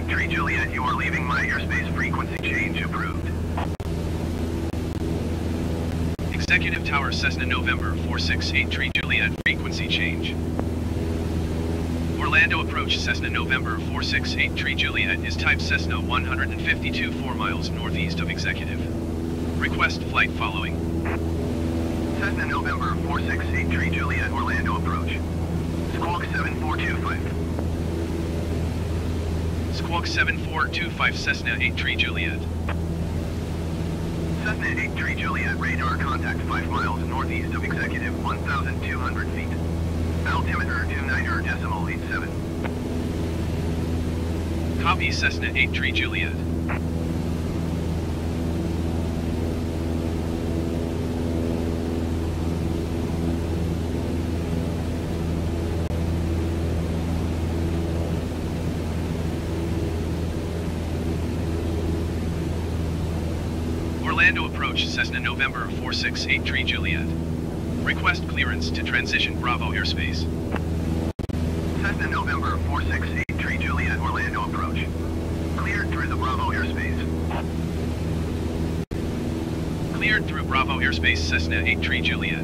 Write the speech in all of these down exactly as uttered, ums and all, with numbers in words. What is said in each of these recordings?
Tree Juliet, you are leaving my airspace. Frequency change approved. Executive Tower Cessna November four six eight Tree Juliet, frequency change. Orlando approach Cessna November four six eight Tree Juliet is type Cessna one fifty-two four miles northeast of Executive. Request flight following. Cessna November four six eight Tree Juliet, Orlando approach. Squawk seven four two five. Squawk seven four two five Cessna eight Tree Juliet. Cessna eight Tree Juliet, radar contact five miles northeast of Executive, one thousand two hundred feet. Altimeter two niner decimal eight seven. Copy Cessna eight Tree Juliet. Orlando approach Cessna November four six eight Tree Juliet. Request clearance to transition Bravo airspace. Cessna November four six eight Tree Juliet, Orlando approach. Cleared through the Bravo airspace. Cleared through Bravo airspace Cessna eight Tree Juliet.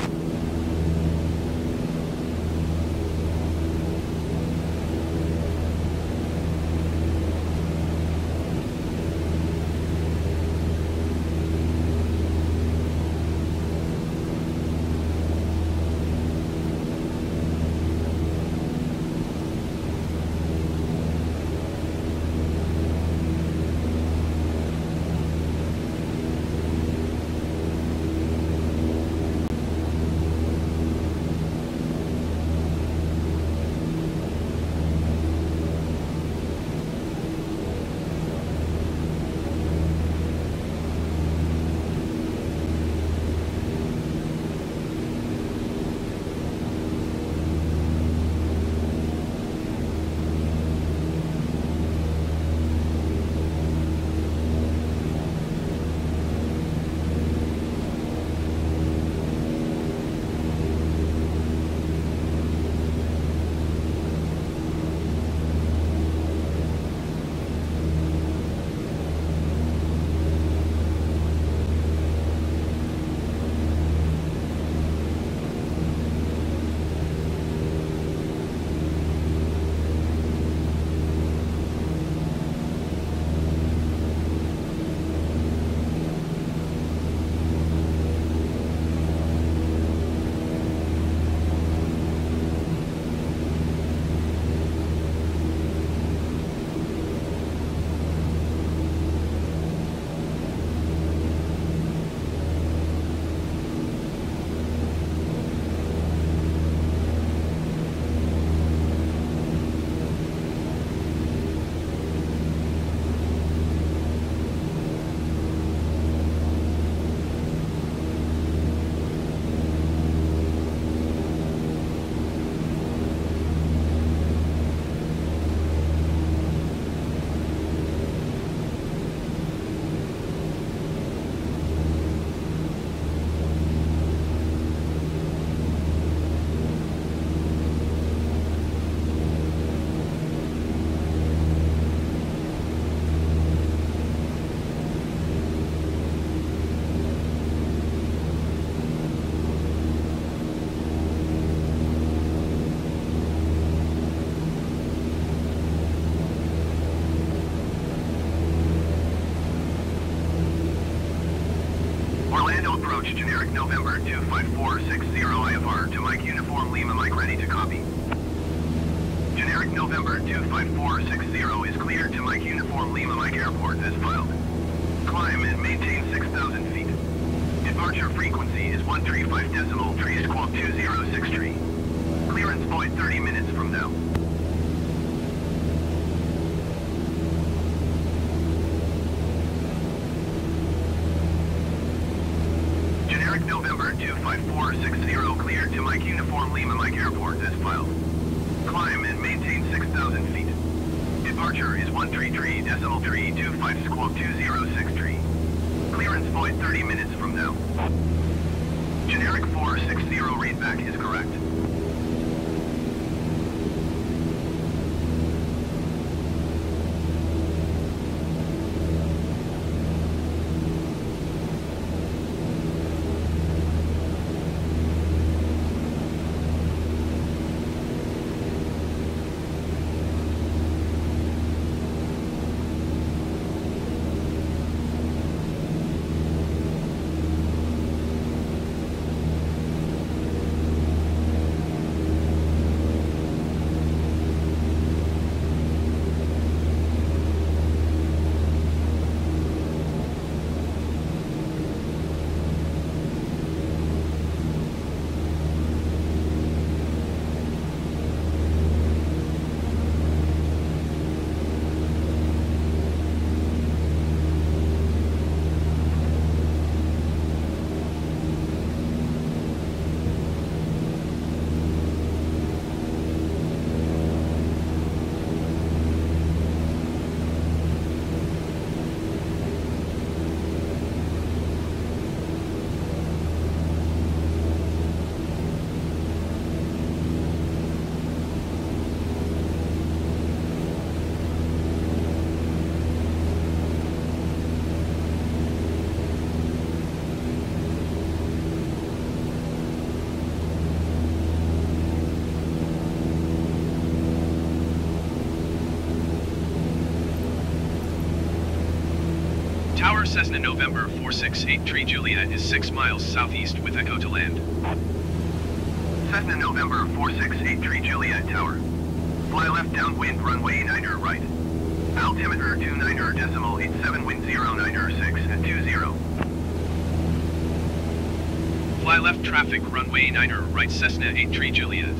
Approach generic November two five four six zero I F R to Mike Uniform Lima, Mike ready to copy. Generic November two five four six zero is cleared to Mike Uniform Lima, Mike Airport as filed. Climb and maintain six thousand feet. Departure frequency is one three five decimal tree squawk two zero six tree. Clearance point thirty minutes from now. November two five four six zero cleared to Mike Uniform Lima, Mike Airport as filed. Climb and maintain six thousand feet. Departure is one three three decimal tree two five squawk two zero six tree. Clearance point thirty minutes from now. Generic four six zero readback is correct. Cessna November four six eight Tree Juliet is six miles southeast with Echo to land. Cessna November four six eight Tree Juliet Tower. Fly left downwind runway niner right. Altimeter two niner decimal eight seven wind zero niner six at two zero. Fly left traffic runway niner right Cessna eight Tree Juliet.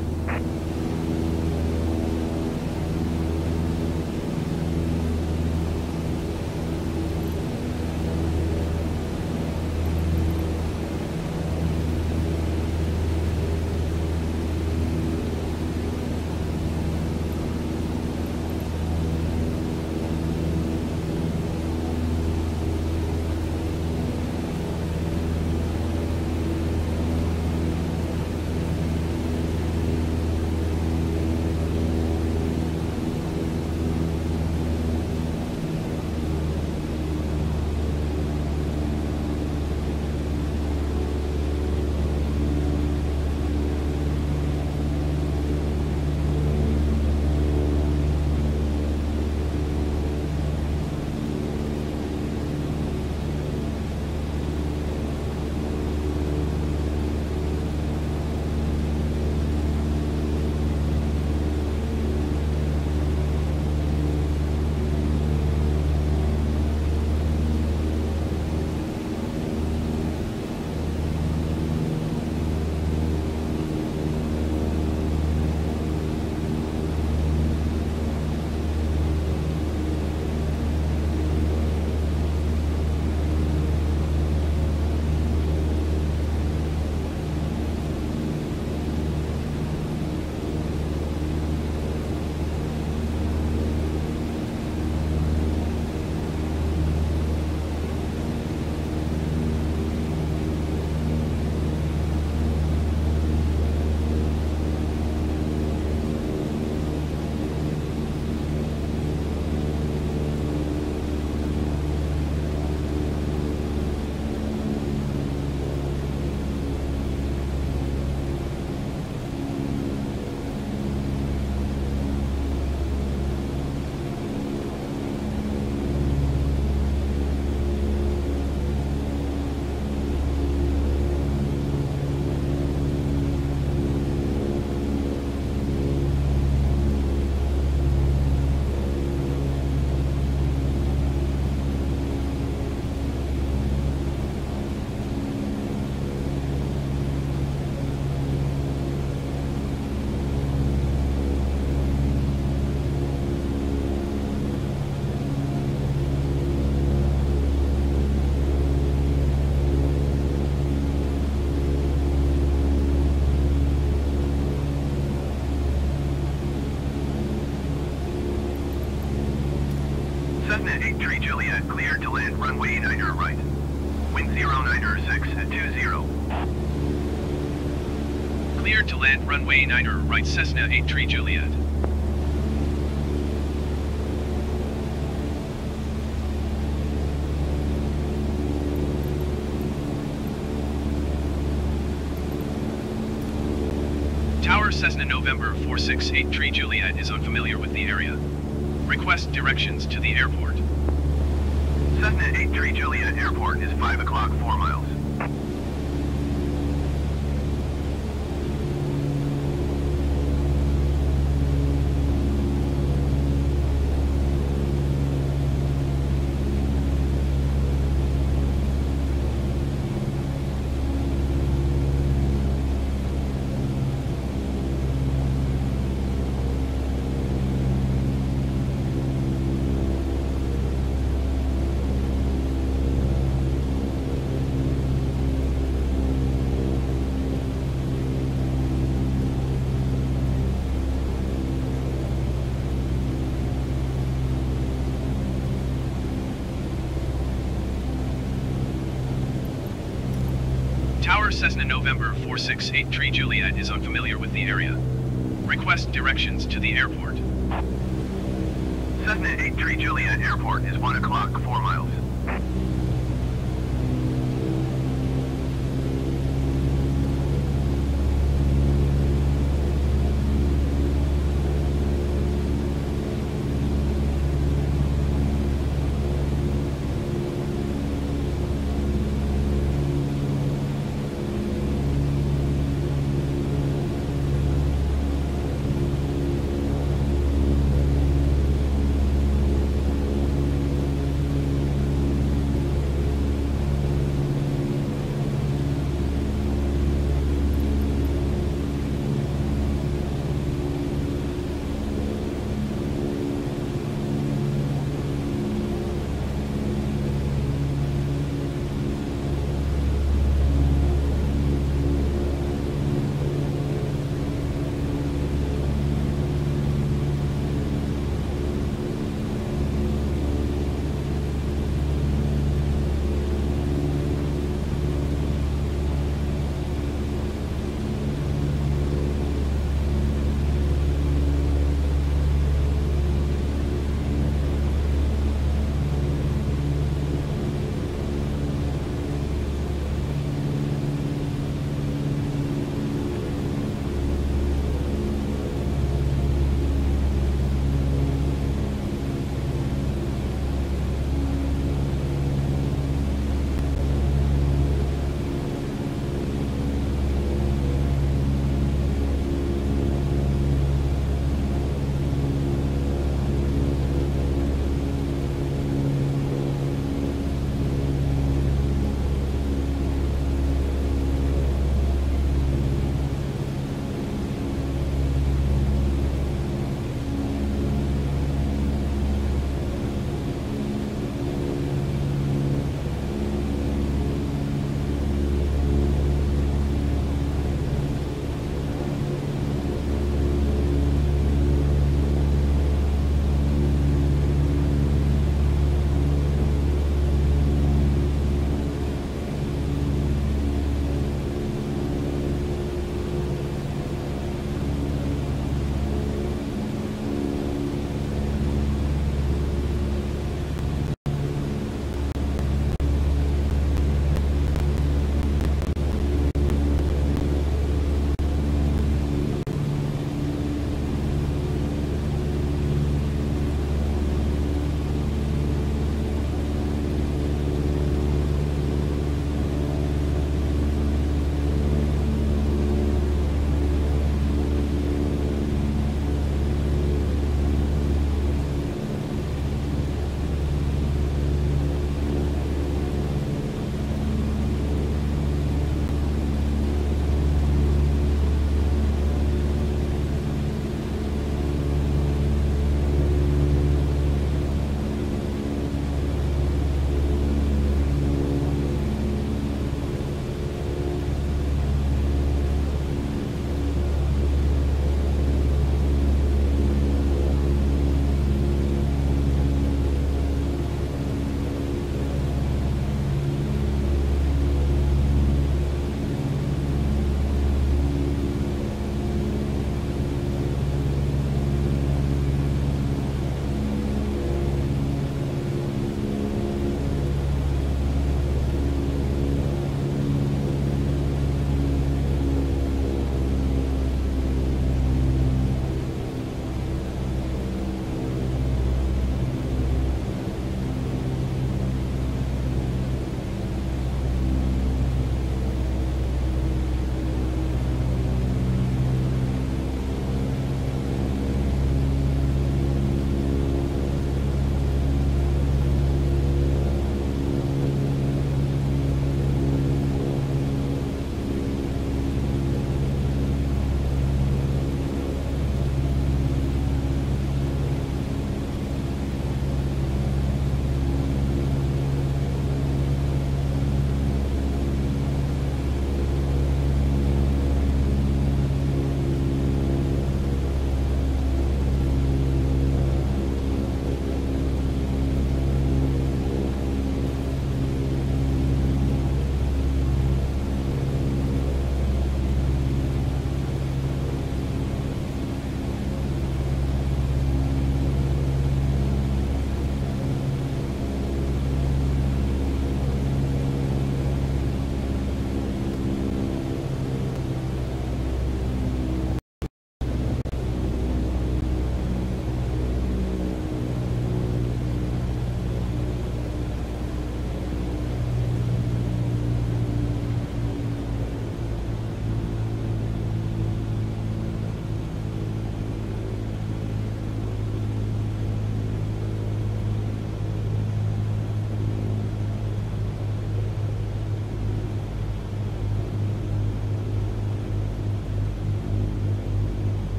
Cessna eight Tree Juliet cleared to land runway niner right. Wind zero niner six at two zero. Cleared to land runway niner right Cessna eight Tree Juliet. Tower Cessna November four six eight Tree Juliet is unfamiliar with the area. Request directions to the airport. Cessna eight Tree Juliet Airport is five o'clock, four miles. Tower Cessna November four six eight Tree Juliet is unfamiliar with the area. Request directions to the airport. Cessna eight Tree Juliet Airport is one o'clock, four miles.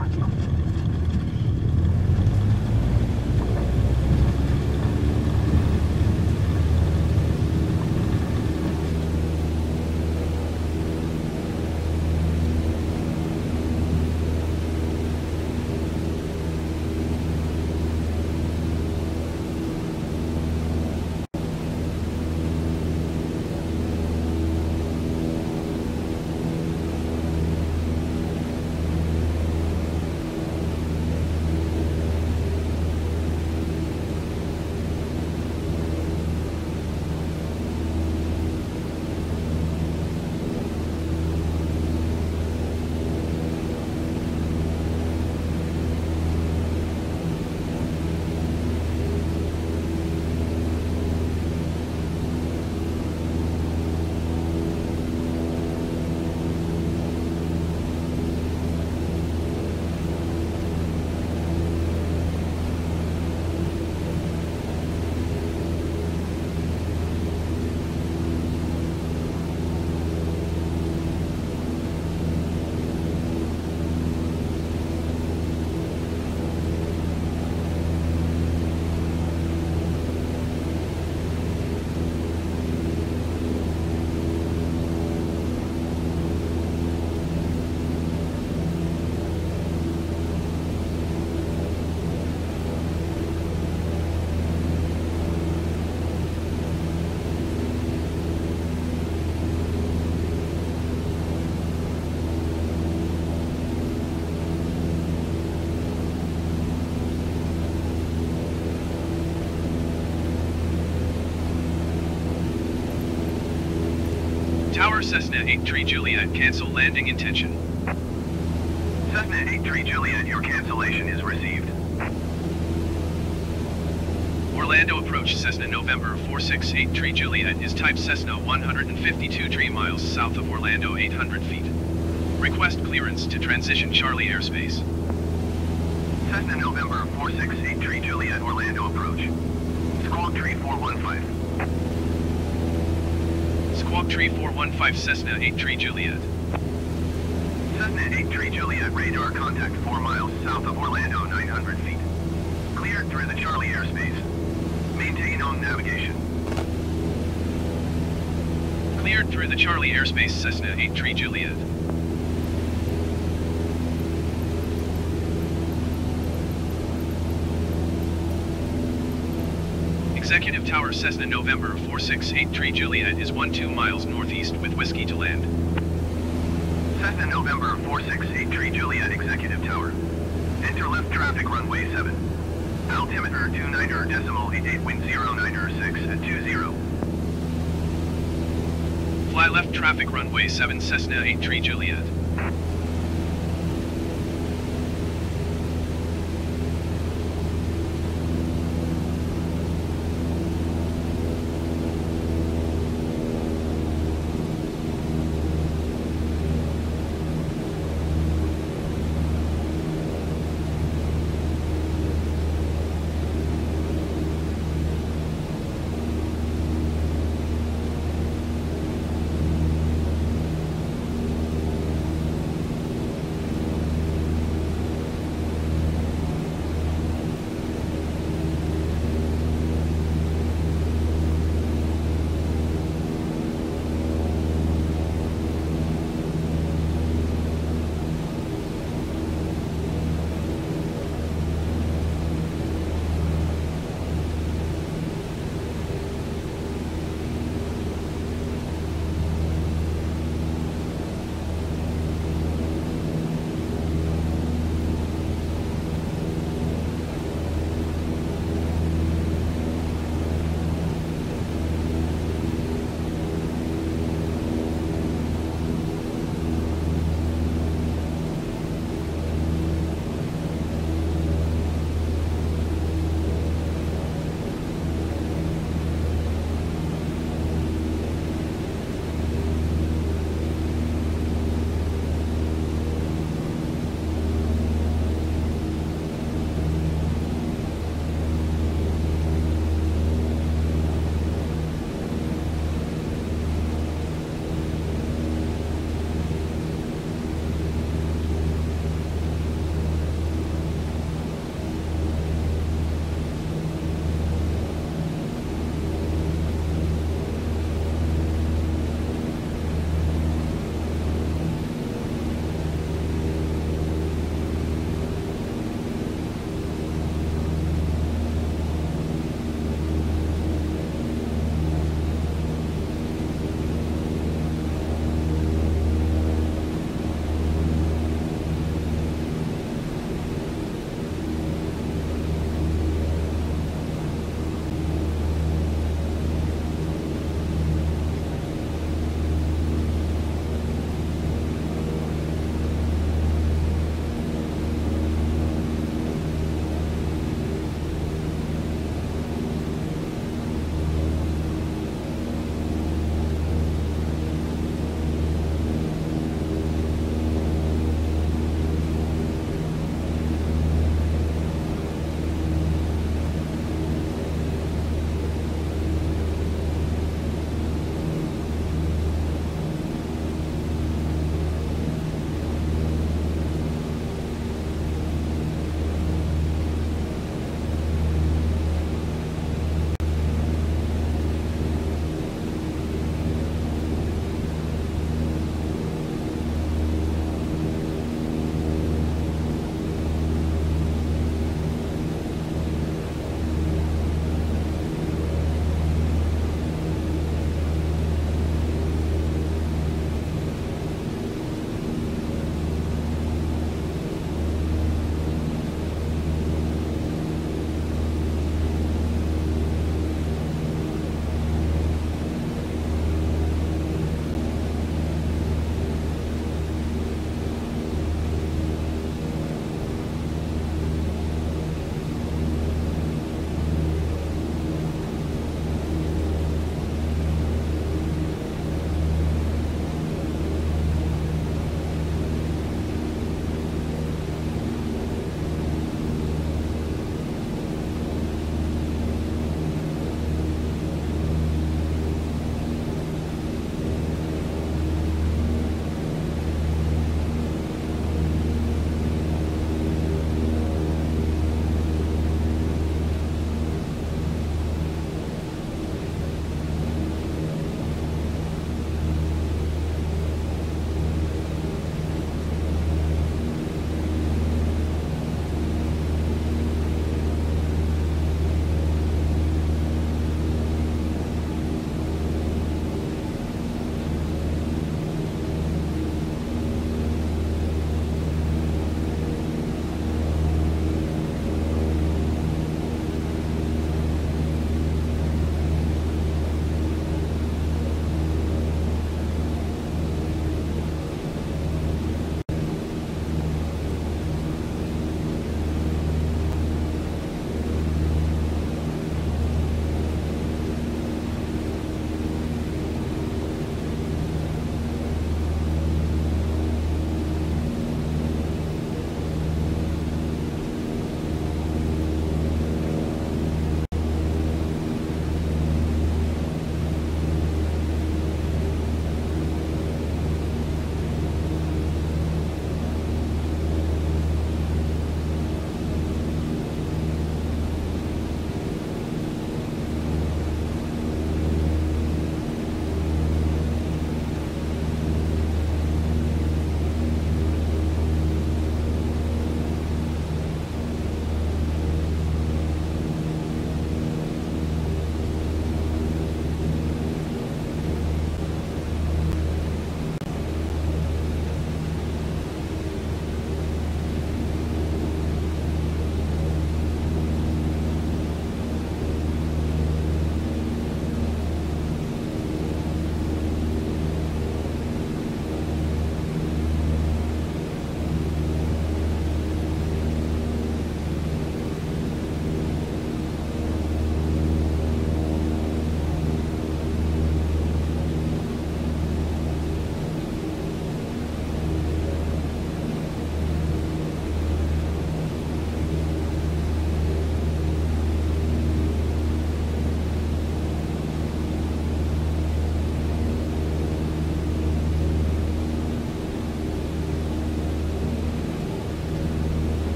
Tower Cessna eight three Juliet, cancel landing intention. Cessna eight three Juliet, your cancellation is received. Orlando approach Cessna November four six eight three Juliet is type Cessna one hundred fifty-two three miles south of Orlando eight hundred feet. Request clearance to transition Charlie airspace. Cessna November four six eight three Juliet, Orlando approach. Squawk three four one five. Squawk three four one five Cessna eight three Juliet. Cessna eight three Juliet, radar contact four miles south of Orlando nine hundred feet. Cleared through the Charlie airspace. Maintain on navigation. Cleared through the Charlie airspace Cessna eight three Juliet. Executive Tower Cessna November four six eight three Juliet is one two miles northeast with whiskey to land. Cessna November four six eight three Juliet, Executive Tower. Enter left traffic runway seven. Altimeter two niner decimal eight eight wind zero niner six at two zero. Fly left traffic runway seven Cessna eight three Juliet.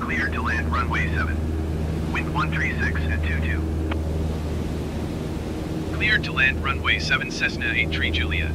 cleared to land runway seven. Wind one three six at two two. Cleared to land runway seven Cessna eight three Juliet.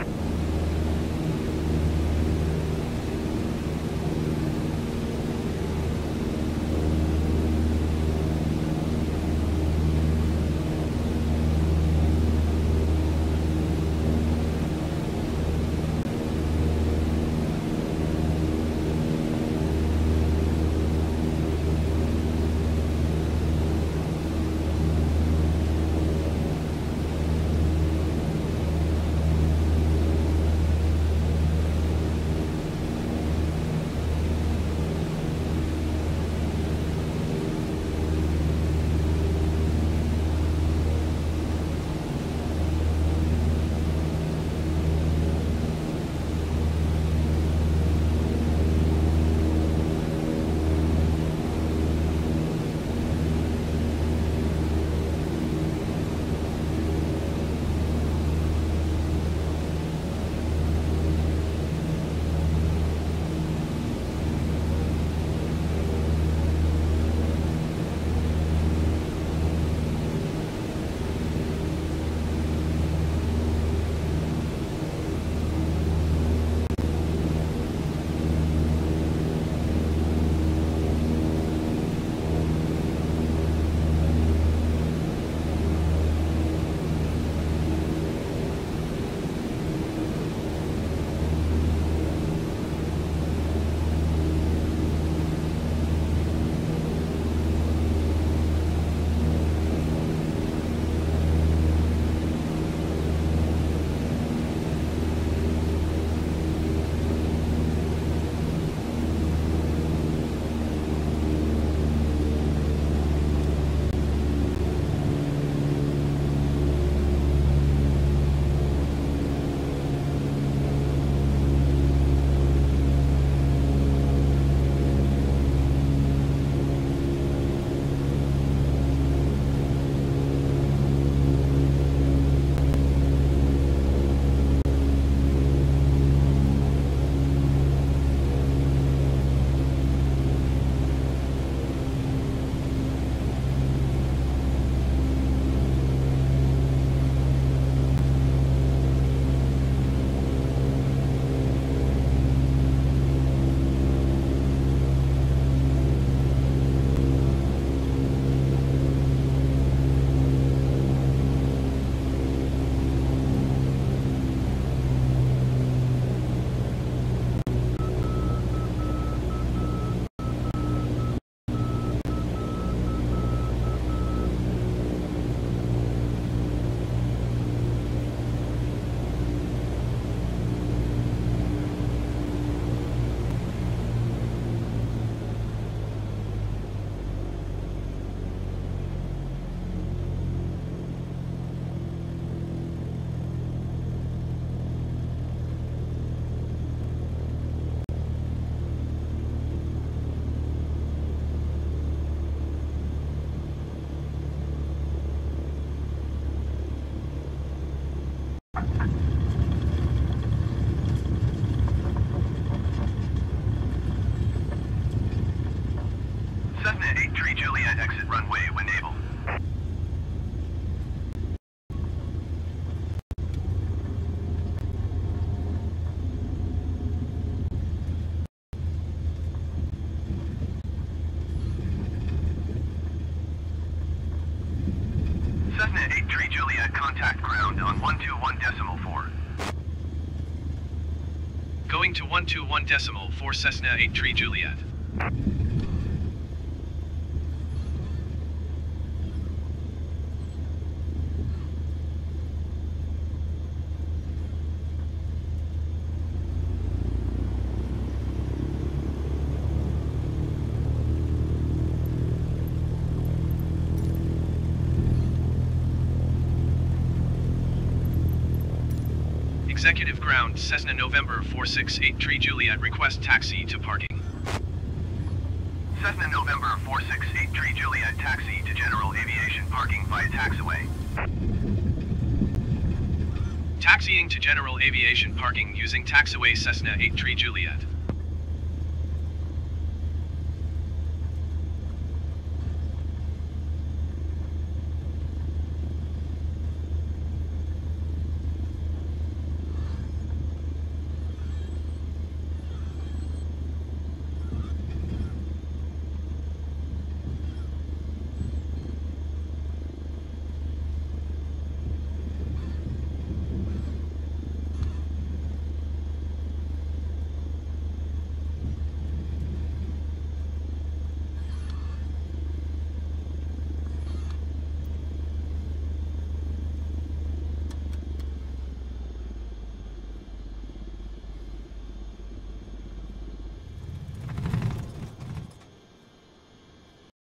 Cessna eight three Juliet, exit runway when able. Cessna eight three Juliet, contact ground on one two one decimal four. Going to one two one decimal four Cessna eight three Juliet. Executive ground, Cessna November four six eight three Juliet, request taxi to parking. Cessna November four six eight three Juliet, taxi to general aviation parking via taxiway. Taxiing to general aviation parking using taxiway Cessna eight three Juliet.